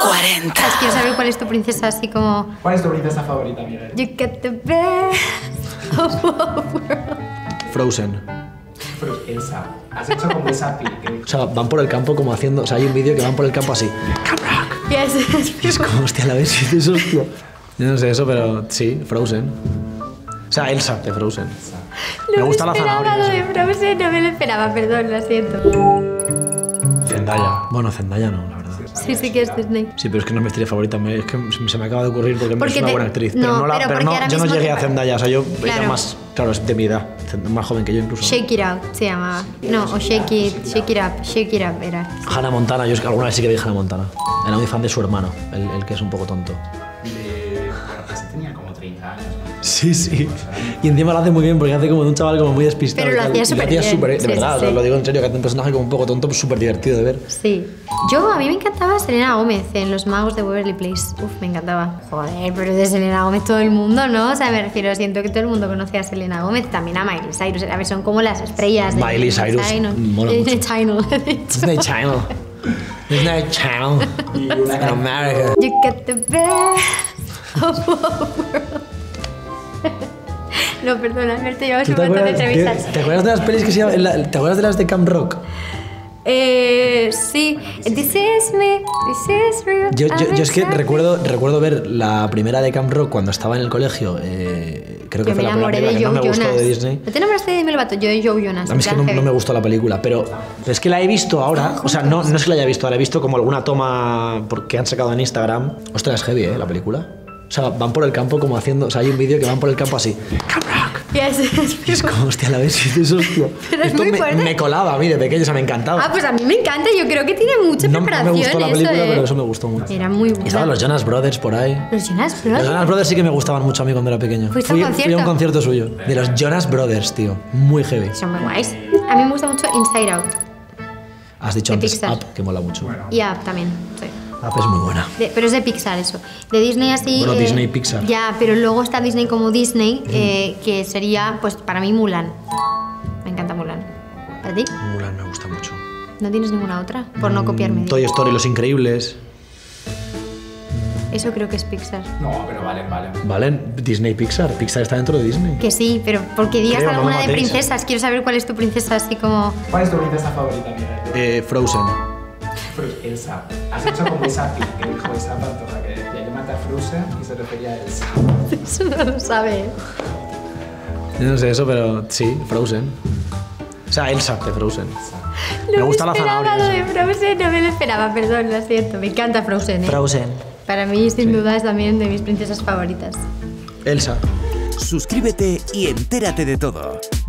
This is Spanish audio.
40. Quiero saber cuál es tu princesa, así como... ¿Cuál es tu princesa favorita, Miguel? You get the best of both worlds. Frozen. Pero Elsa, has hecho como esa pique. O sea, van por el campo como haciendo... O sea, hay un vídeo que van por el campo así. Yes, Y es como, hostia, la ves y dices, hostia. Yo no sé eso, pero sí, Frozen. O sea, Elsa de Frozen. Me gusta la zanahoria. Lo de Frozen no me lo esperaba, perdón, lo siento. Zendaya. Bueno, Zendaya no, la verdad. Sí, sí que es Disney. Sí, pero es que no es mi estrella favorita. Es que se me acaba de ocurrir porque es una buena actriz. No, Pero porque no, ahora yo no mismo llegué a Zendaya. O sea, yo Claro. era más... Claro, es de mi edad. Más joven que yo incluso. Shake It Out se llamaba. No, o Shake It Up era. Hannah Montana. Yo es que alguna vez sí que vi Hannah Montana. Era muy fan de su hermano, el que es un poco tonto. Bueno, pues tenía como 30 años. Sí, sí. Y encima lo hace muy bien porque hace como de un chaval como muy despistado. Pero lo hacía súper bien. De Sí, verdad, sí, sí. lo digo en serio, que hace un personaje como un poco tonto, pues súper divertido de ver. Sí. A mí me encantaba Selena Gómez en Los Magos de Waverly Place. Uf, me encantaba. Joder, pero de Selena Gómez todo el mundo, ¿no? O sea, me refiero, siento que todo el mundo conoce a Selena Gómez, también a Miley Cyrus. A ver, son como las estrellas de Miley Cyrus mola mucho. Disney Channel. Disney Channel. Disney Channel. En America. You get the best of both worlds. No, perdona, Alberto, llevamos un montón de entrevistas. ¿Te acuerdas de las pelis que se llaman... ¿Te acuerdas de las de Camp Rock? Sí. This is me, this is real. Yo es que recuerdo ver la primera de Camp Rock cuando estaba en el colegio. Creo que Yo fue me la primera enamoré película de que no Joe me gustó Jonas. de Disney. ¿No te enamoraste de Demi Lovato? Yo de Joe Jonas. A mí es que no me gustó la película, pero es que la he visto ahora. O sea, no es que la haya visto, ahora he visto como alguna toma que han sacado en Instagram. Ostras, es heavy, la película. O sea, van por el campo como haciendo... O sea, hay un vídeo que van por el campo así. Camp Rock. Yes, Y es como, hostia, la ves y dices, hostia. Pero es Esto muy fuerte. me colaba a mí de pequeño, o sea, me encantaba. Ah, pues a mí me encanta. Yo creo que tiene mucha No preparación. me gustó la película, eso, pero eso me gustó mucho. Era muy Y buena. estaban los Jonas Brothers por ahí. Los Jonas Los Brothers. Jonas Brothers sí que me gustaban mucho a mí cuando era pequeño. ¿Fuiste a un Fui a concierto? un concierto suyo. De los Jonas Brothers, tío. Muy heavy. Son muy guays. A mí me gusta mucho Inside Out. Has dicho De antes Pixar. Up, que mola mucho. Y Up también. Sí. Up es muy buena. Pero es de Pixar eso. De Disney así... Bueno, Disney, Pixar. Ya, pero luego está Disney como Disney, que sería, pues para mí, Mulan. Me encanta Mulan. ¿Para ti? Mulan me gusta mucho. ¿No tienes ninguna otra? Por no copiarme. Toy Story, Los Increíbles. Eso creo que es Pixar. No, pero valen. ¿Valen? Disney, Pixar. Pixar está dentro de Disney. Que sí, pero porque digas Creo, no alguna me de matéis. princesas. Quiero saber cuál es tu princesa, así como... ¿Cuál es tu princesa favorita, Miguel? Frozen. Pero Elsa, has hecho como esa pique que dijo esa pantoja que decía, yo maté a Frozen y se refería a Elsa. Eso no lo sabe. Yo no sé eso, pero sí, Frozen. O sea, Elsa de Frozen. No Me gusta la esperaba zanahoria. lo de Frozen, no me lo esperaba, perdón, lo siento. Me encanta Frozen, ¿eh? Frozen. Para mí, sin duda, es también de mis princesas favoritas. Elsa. Suscríbete y entérate de todo.